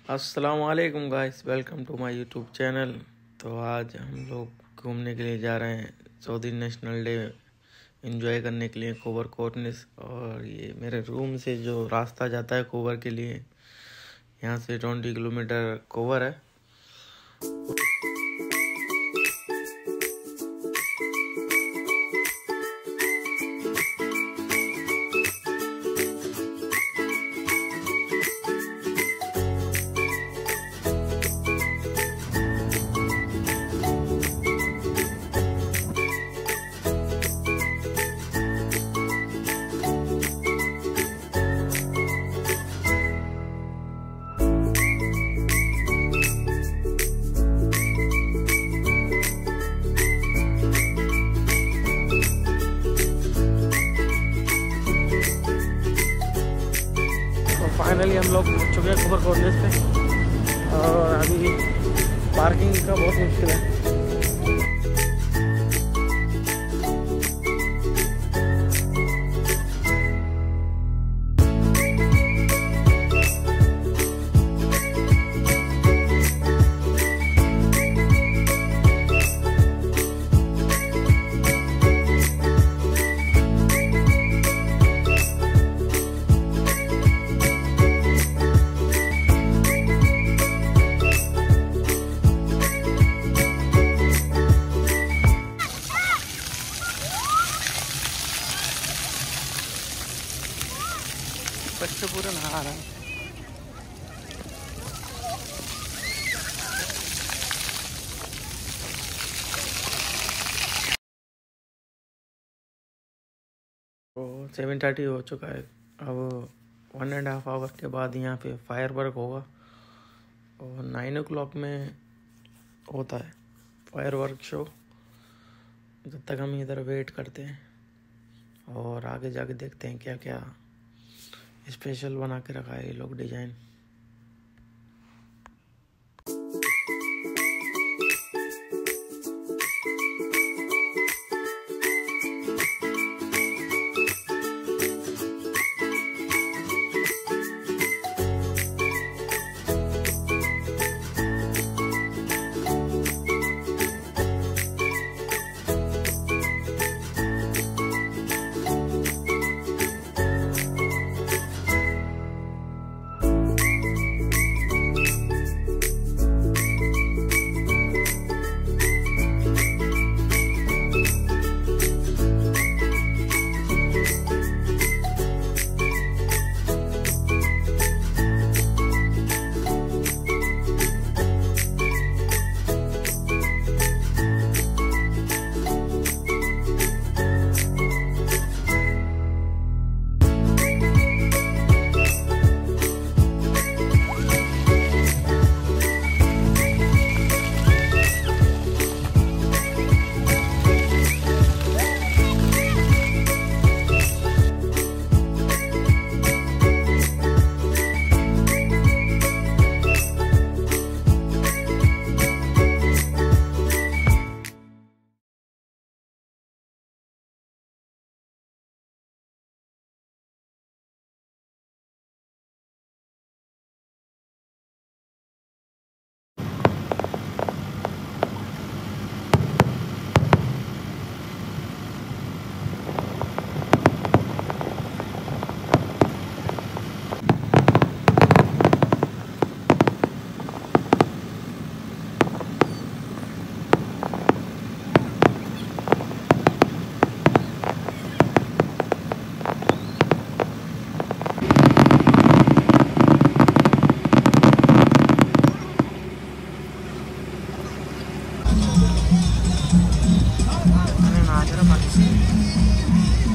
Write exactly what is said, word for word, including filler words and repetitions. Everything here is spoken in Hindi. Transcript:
अस्सलाम वालेकुम guys, welcome to my YouTube channel. तो आज हम लोग घूमने के लिए जा रहे हैं चौधरी नेशनल डे एंजॉय करने के लिए कोबर कोटनिस। और ये मेरे रूम से जो रास्ता जाता है कोबर के लिए, यहाँ से ट्वेंटी किलोमीटर कोबर है। फाइनली हम लोग पहुंच चुके हैं कोबर कोटनिस पे और अभी पार्किंग का बहुत मुश्किल है। बच्चे पूरे नहा रहे हैं। तो सेवन थर्टी हो चुका है। अब वन एंड हाफ आवर के बाद यहाँ पे फायर वर्क होगा और नाइन ओ क्लॉक में होता है फायर वर्क शो। जब तक हम इधर वेट करते हैं और आगे जाके देखते हैं क्या क्या स्पेशल बना के रखा है ये लोग design. Ano na, ano na,